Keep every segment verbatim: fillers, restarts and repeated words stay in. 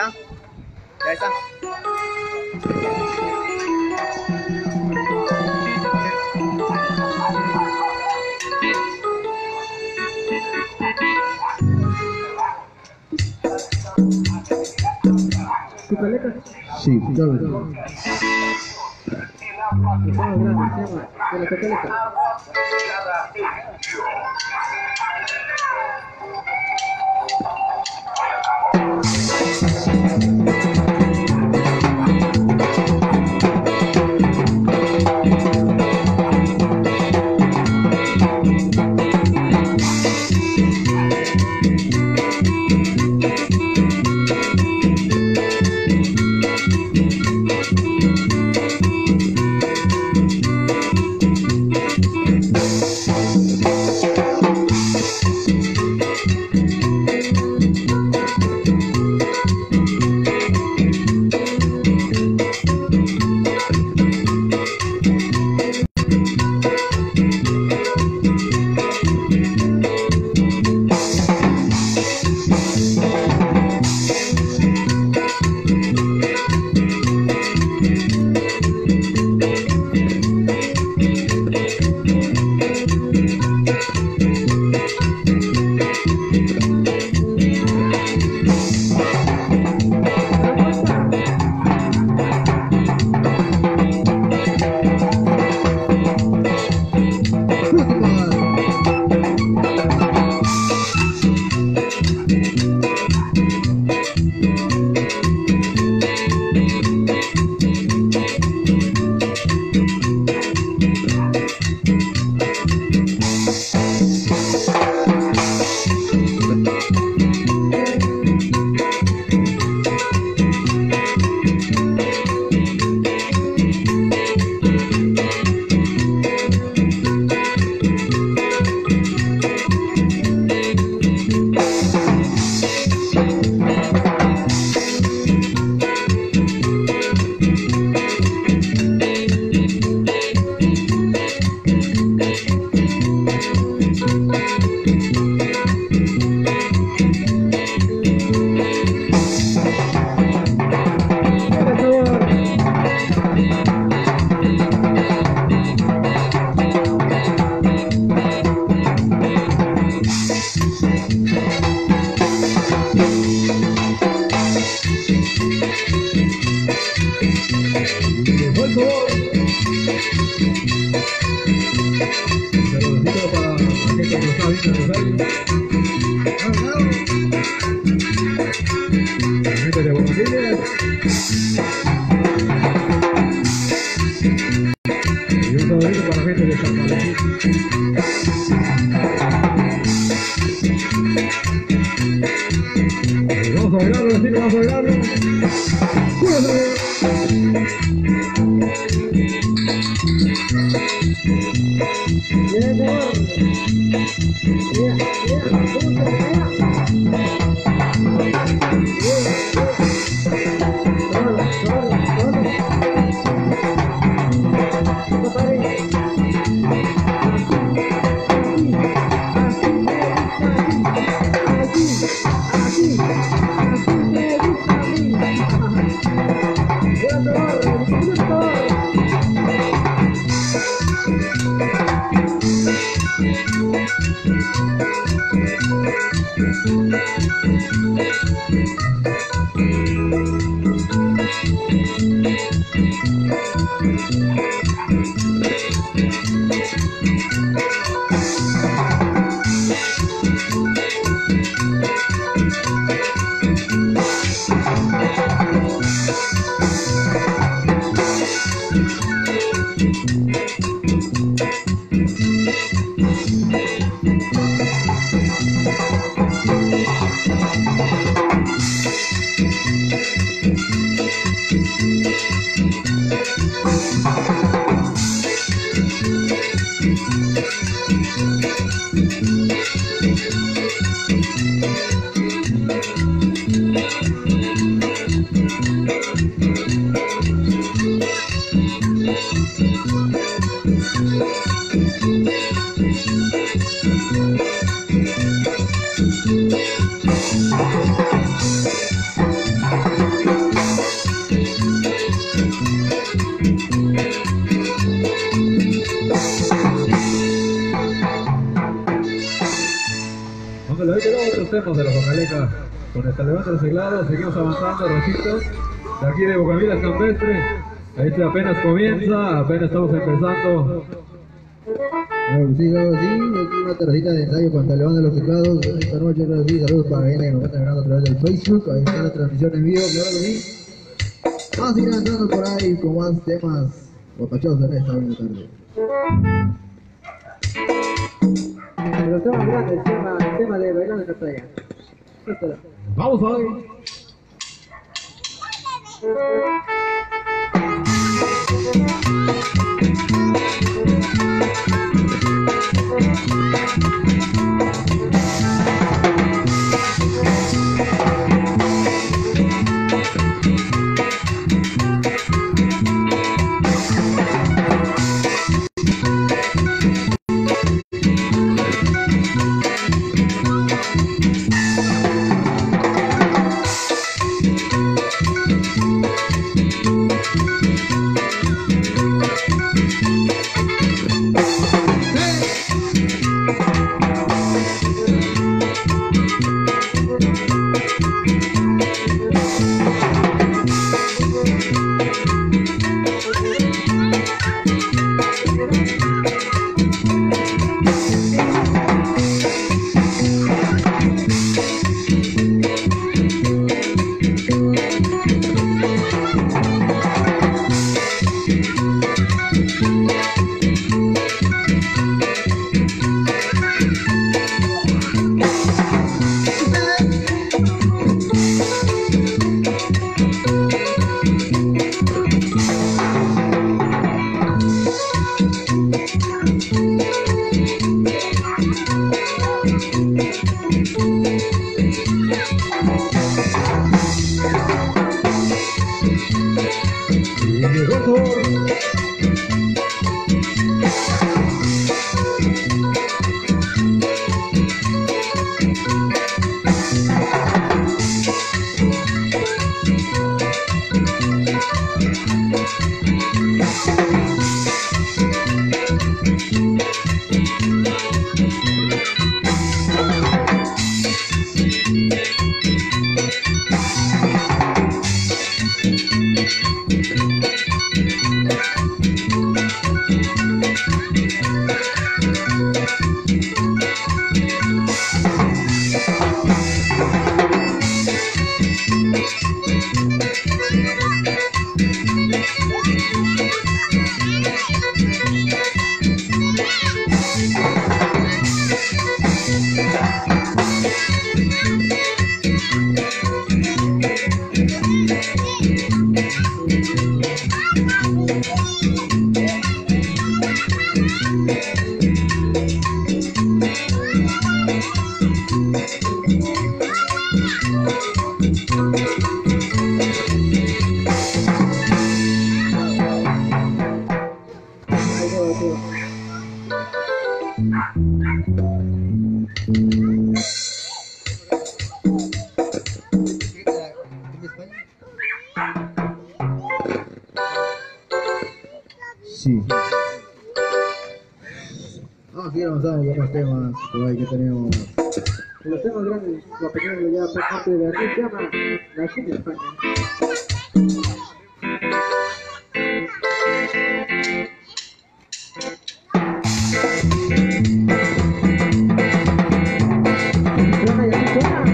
Ya, ya está. Sí, claro. estamos de la Bocaleca con esta levanta de los teclados, seguimos avanzando, Rosito, de aquí de Bocavilas Campestre. Este apenas comienza, apenas estamos empezando. Claro que sí, claro que sí, aquí una tercita de ensayo con Talibán de los Teclados esta noche, claro que sí, saludos para la gente que nos está mirando a través del Facebook, ahí está la transmisión en vivo, claro que sí. Vamos a ir avanzando por ahí con más temas guapachosos en esta buena tarde. Los temas grandes, el tema, el tema de bailar en la playa. Vamos hoy. Sí. Vamos a seguir avanzando con más temas por ahí que tenemos. Los temas grandes, los pequeños ya por parte de Beatriz, se llama La Cumbia España. Suena y así suena.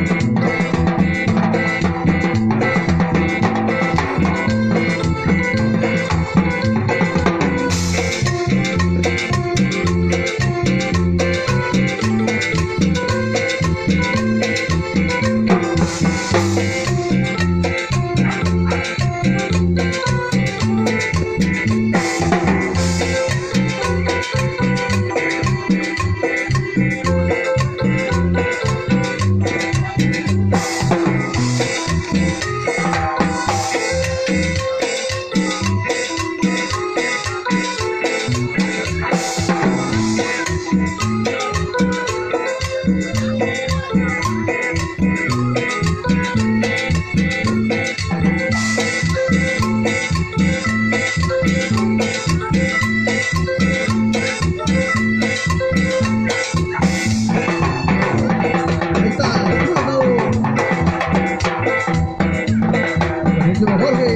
queridísimo Jorge.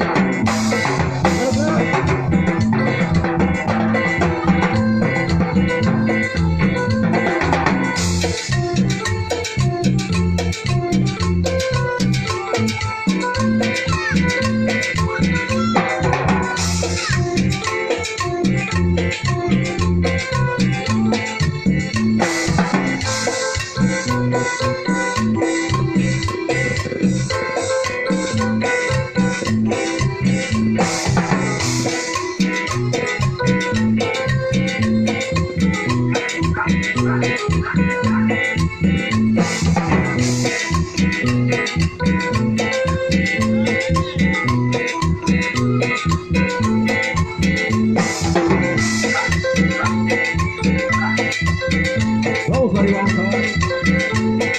Vamos arriba, vamos arriba.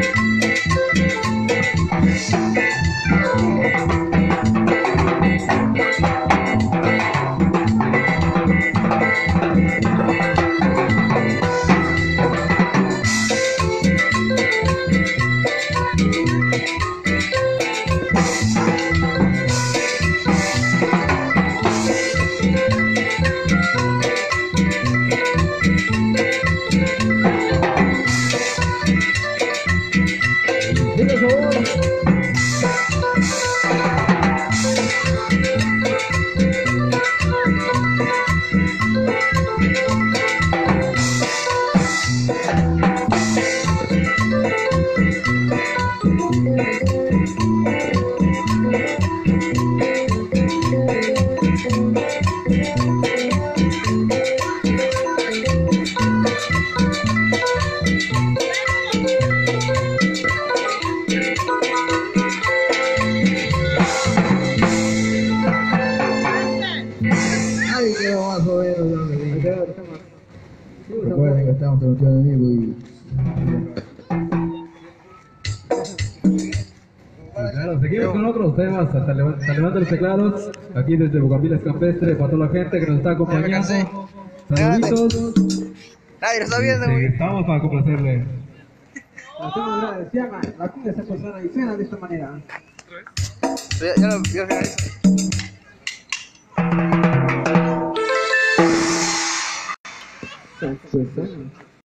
Por favor. Ay, qué más o menos, lo que Ahí dije. queda, toma. Sí, usa Recuerden que estamos transmitiendo en vivo y... Claro, seguimos con otros temas, hasta leva- hasta levanta los teclados, aquí desde Bugambilas Campestre, para toda la gente que nos está acompañando. Saluditos. Nadie lo está viendo, Sí, güey. estamos para complacerle. Hacemos la se llama la cumbia se persona y suena de esta manera. Ya, ya lo ya finalizó. Pues, pues,